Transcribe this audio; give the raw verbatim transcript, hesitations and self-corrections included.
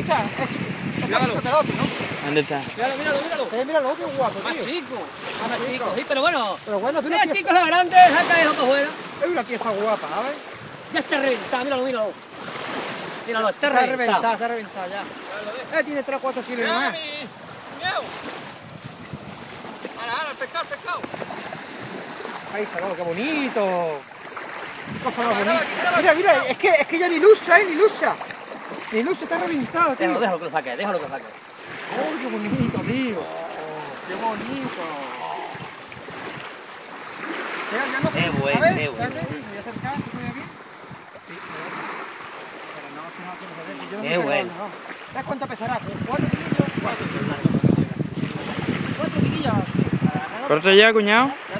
pica. Es, es Míralo. capizoterote, ¿no? ¿Dónde está? Míralo, míralo, míralo. Eh, míralo, qué guapo, Más tío. chico. Más Más chico. chico. Sí, pero bueno. Pero bueno, tú una Mira, pieza... chicos, la grande, saca eso para afuera. Es una pieza guapa, ¿sabes? Ya está reventada, míralo, míralo. Míralo, está, Está reventado. reventada, está reventada ya. Eh, tiene tres o cuatro kilos Mira, más. mi... Miau. Ahora, ahora, el pescado, el pescado. Ahí está, oh, qué bonito. Cosa más Míralo, bonita. míralo, Mira, mira, míralo. es que, es que ya ni lucha, eh, ni lucha. Ni lucha, está reventado, tío. Déjalo, déjalo que lo saque, déjalo que lo saque. Oh, qué bonito, tío. Qué bonito. Ya, ya no... Qué bueno, A ver, qué bueno. espérate, me voy a acercar, ¿se puede aquí? Sí, pero no, que no, que no se ve, yo no Qué me bueno. pego, no. ¿Sabes cuánto pesará? ¿Cuatro kilos? Cuatro chiquillos. ¿Corta ya, cuñado?